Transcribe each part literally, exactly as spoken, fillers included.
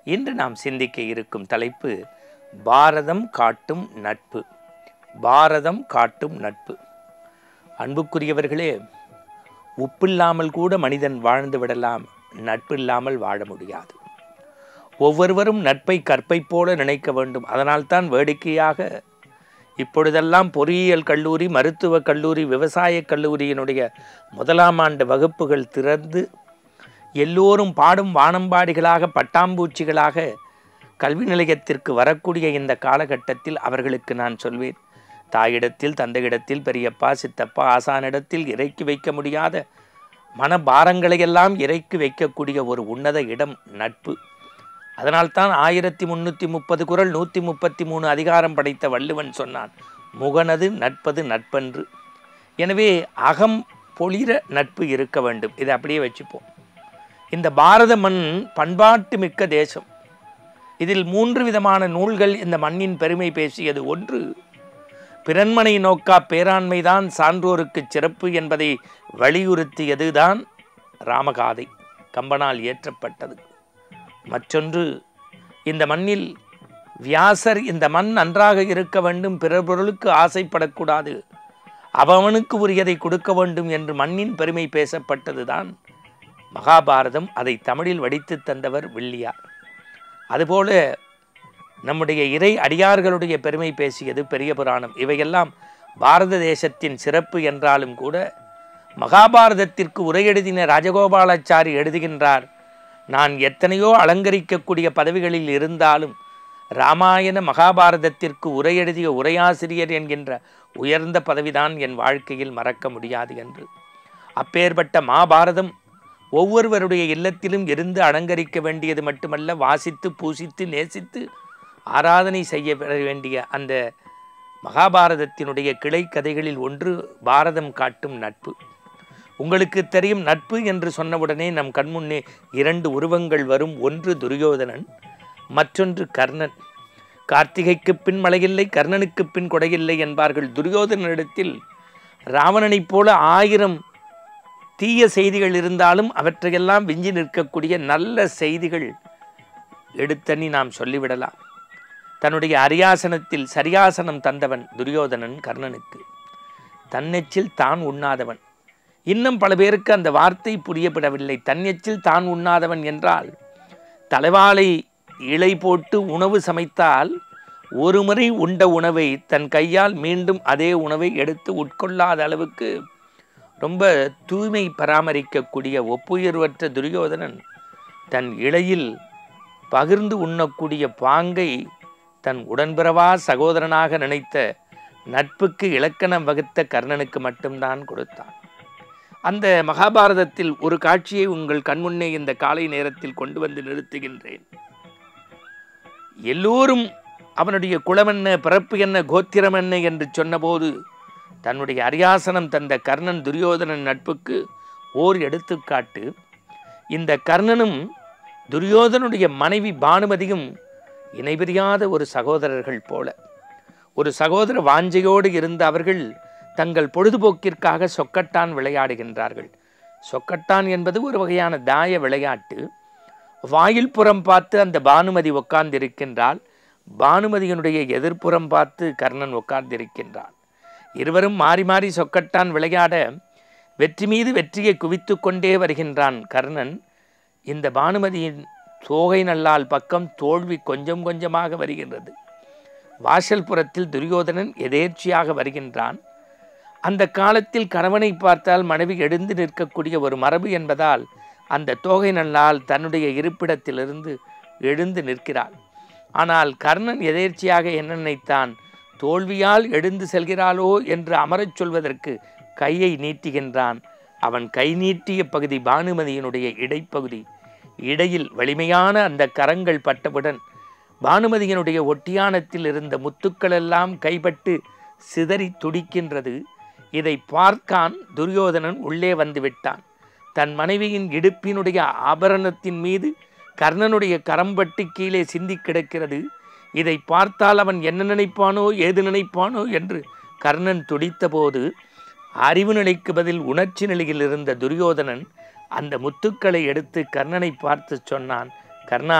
இன்று நாம் சிந்திக்க இருக்கும் தலைப்பு பாரதம் காட்டும் நட்பு. பாரதம் காட்டும் நட்பு. அன்புக்குரியவர்களே, உப்பில்லாமல் கூட மனிதன் வாழ்ந்து விடலாம், நட்பு இல்லாமல் வாழ முடியாது. ஒவ்வொருவரும் நட்பை கற்பை போல நினைக்க வேண்டும். அதனால்தான் வேடிக்கையாக இப்பொழுதெல்லாம் பொறியியல் கல்லூரி, மருத்துவக் கல்லூரி, விவசாய கல்லூரியினுடைய முதலாம் ஆண்டு வகுப்புகள் திறந்து எல்லோரும் பாடும் வானம்பாடிகளாக, பட்டாம்பூச்சிகளாக கல்வி நிலையத்திற்கு வரக்கூடிய இந்த காலகட்டத்தில் அவர்களுக்கு நான் சொல்வேன், தாயிடத்தில், தந்தையிடத்தில், பெரியப்பா, சித்தப்பா, ஆசானிடத்தில் இறக்கி வைக்க முடியாத மனபாரங்களையெல்லாம் இறக்கி வைக்கக்கூடிய ஒரு உன்னத இடம் நட்பு. அதனால்தான் ஆயிரத்தி முன்னூற்றி முப்பது குறள் நூற்றி முப்பத்தி மூணு அதிகாரம் படைத்த வள்ளுவன் சொன்னான், முகனது நட்பது நட்பன்று. எனவே அகம் பொழிர நட்பு இருக்க வேண்டும். இதை அப்படியே வச்சுப்போம். இந்த பாரத மண் பண்பாட்டு மிக்க தேசம். இதில் மூன்று விதமான நூல்கள் இந்த மண்ணின் பெருமை பேசியது. ஒன்று, பிறன்மனை நோக்கா பேராண்மைதான் சான்றோருக்கு சிறப்பு என்பதை வலியுறுத்தியது தான் ராமகாதை, கம்பனால் இயற்றப்பட்டது. மற்றொன்று, இந்த மண்ணில் வியாசர் இந்த மண் நன்றாக இருக்க வேண்டும், பிறர் பொருளுக்கு ஆசைப்படக்கூடாது, அவனுக்கு உரியதை கொடுக்க வேண்டும் என்று மண்ணின் பெருமை பேசப்பட்டது தான் மகாபாரதம். அதை தமிழில் வடித்து தந்தவர் வில்லியார். அதுபோல நம்முடைய இறை அடியார்களுடைய பெருமை பேசியது பெரிய புராணம். இவையெல்லாம் பாரத தேசத்தின் சிறப்பு என்றாலும் கூட மகாபாரதத்திற்கு உரை எழுதின ராஜகோபாலாச்சாரி எழுதுகின்றார், நான் எத்தனையோ அலங்கரிக்கக்கூடிய பதவிகளில் இருந்தாலும் இராமாயண மகாபாரதத்திற்கு உரை எழுதிய உரையாசிரியர் என்கின்ற உயர்ந்த பதவிதான் என் வாழ்க்கையில் மறக்க முடியாது என்று. அப்பேற்பட்ட மகாபாரதம் ஒவ்வொருவருடைய இல்லத்திலும் இருந்து அலங்கரிக்க வேண்டியது மட்டுமல்ல, வாசித்து பூசித்து நேசித்து ஆராதனை செய்ய வேண்டிய அந்த மகாபாரதத்தினுடைய கிளை கதைகளில் ஒன்று பாரதம் காட்டும் நட்பு. உங்களுக்கு தெரியும், நட்பு என்று சொன்னவுடனே நம் கண்முன்னே இரண்டு உருவங்கள் வரும். ஒன்று துரியோதனன், மற்றொன்று கர்ணன். கார்த்திகைக்கு பின் மழையில்லை, கர்ணனுக்கு பின் கொடையில்லை என்பார்கள். துரியோதனிடத்தில் ராவணனைப் போல ஆயிரம் தீய செய்திகள் இருந்தாலும் அவற்றையெல்லாம் விஞ்சி நிற்கக்கூடிய நல்ல செய்திகள் எடுத்தனி நாம் சொல்லிவிடலாம். தன்னுடைய அரியாசனத்தில் சரியாசனம் தந்தவன் துரியோதனன் கர்ணனுக்கு. தன்னெச்சில் தான் உண்ணாதவன். இன்னும் பல பேருக்கு அந்த வார்த்தை புரியப்படவில்லை. தன்னெச்சில் தான் உண்ணாதவன் என்றால், தலைவாளை இலை போட்டு உணவு சமைத்தால் ஒரு முறை உண்ட உணவை தன் கையால் மீண்டும் அதே உணவை எடுத்து உட்கொள்ளாத அளவுக்கு ரொம்ப தூய்மை பராமரிக்கக்கூடிய ஒப்புயர்வற்ற துரியோதனன் தன் இலையில் பகிர்ந்து உண்ணக்கூடிய பாங்கை தன் உடன்பிறவா சகோதரனாக நினைத்த நட்புக்கு இலக்கணம் வகுத்த கர்ணனுக்கு மட்டும்தான் கொடுத்தான். அந்த மகாபாரதத்தில் ஒரு காட்சியை உங்கள் கண்முன்னே இந்த காலை நேரத்தில் கொண்டு வந்து நிறுத்துகின்றேன். எல்லோரும் அவனுடைய குலமென்ன, பிறப்பு என்ன, கோத்திரம் என்ன என்று சொன்னபோது தன்னுடைய அரியாசனம் தந்த கர்ணன் துரியோதனன் நட்புக்கு ஓர் எடுத்துக்காட்டு. இந்த கர்ணனும் துரியோதனுடைய மனைவி பானுமதியும் இணைபிரியாத ஒரு சகோதரர்கள் போல. ஒரு சகோதர வாஞ்சையோடு இருந்த அவர்கள் தங்கள் பொழுதுபோக்கிற்காக சொக்கட்டான் விளையாடுகின்றார்கள். சொக்கட்டான் என்பது ஒரு வகையான தாய விளையாட்டு. வாயில் புறம் பார்த்து அந்த பானுமதி உட்கார்ந்திருக்கின்றாள். பானுமதியினுடைய எதிர்ப்புறம் பார்த்து கர்ணன் உட்கார்ந்திருக்கின்றான். இருவரும் மாறி மாறி சொக்கட்டான் விளையாட வெற்றி மீது வெற்றியை குவித்து கொண்டே வருகின்றான் கர்ணன். இந்த பானுமதியின் தோகை நல்லால் பக்கம் தோல்வி கொஞ்சம் கொஞ்சமாக வருகின்றது. வாசல் புறத்தில் துரியோதனன் எதேர்ச்சியாக வருகின்றான். அந்த காலத்தில் கணவனை பார்த்தால் மனைவி எழுந்து நிற்கக்கூடிய ஒரு மரபு என்பதால் அந்த தோகை நல்லால் தன்னுடைய இருப்பிடத்திலிருந்து எழுந்து நிற்கிறாள். ஆனால் கர்ணன் எதேர்ச்சியாக என்ன நினைத்தான், தோல்வியால் எழுந்து செல்கிறாளோ என்று அமரச் சொல்வதற்கு கையை நீட்டுகின்றான். அவன் கை நீட்டிய பகுதி பானுமதியினுடைய இடைப்பகுதி. இடையில் வலிமையான அந்த கரங்கள் பட்டவுடன் பானுமதியினுடைய ஒட்டியானத்தில் இருந்த முத்துக்களெல்லாம் கைப்பட்டு சிதறி துடிக்கின்றது. இதை பார்க்கான் துரியோதனன் உள்ளே வந்து விட்டான். தன் மனைவியின் இடுப்பினுடைய ஆபரணத்தின் மீது கர்ணனுடைய கரம்பட்டு கீழே சிந்தி கிடக்கிறது. இதை பார்த்தால் அவன் என்ன நினைப்பானோ ஏது நினைப்பானோ என்று கர்ணன் துடித்த போது அறிவு நிலைக்கு பதில் உணர்ச்சி நிலையில் இருந்த துரியோதனன் அந்த முத்துக்களை எடுத்து கர்ணனை பார்த்து சொன்னான், கர்ணா,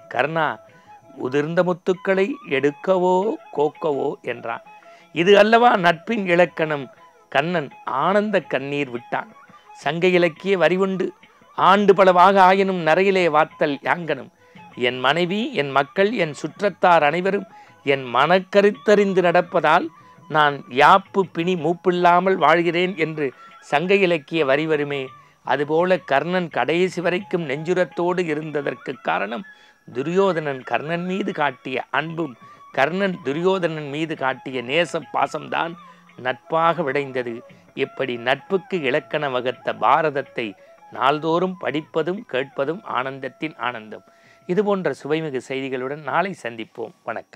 கர்ணா, உதிர்ந்த முத்துக்களை எடுக்கவோ கோக்கவோ என்றான். இது அல்லவா நட்பின் இலக்கணம். கண்ணன் ஆனந்த கண்ணீர் விட்டான். சங்க இலக்கிய வரிவுண்டு ஆண்டு பலவாக ஆயினும் நரையிலே வாத்தல் யாங்கனும். என் மனைவி, என் மக்கள், என் சுற்றத்தார் அனைவரும் என் மனக்கருத்தறிந்து நடப்பதால் நான் யாப்பு பிணி மூப்பில்லாமல் வாழ்கிறேன் என்று சங்க இலக்கிய வரி வருமே. அதுபோல கர்ணன் கடைசி வரைக்கும் நெஞ்சுரத்தோடு இருந்ததற்கு காரணம் துரியோதனன் கர்ணன் மீது காட்டிய அன்பும் கர்ணன் துரியோதனன் மீது காட்டிய நேச பாசம்தான் நட்பாக விளைந்தது. இப்படி நட்புக்கு இலக்கண வகுத்த பாரதத்தை நாள்தோறும் படிப்பதும் கேட்பதும் ஆனந்தத்தின் ஆனந்தம். இதுபோன்ற சுவைமிகு செய்திகளுடன் நாளை சந்திப்போம். வணக்கம்.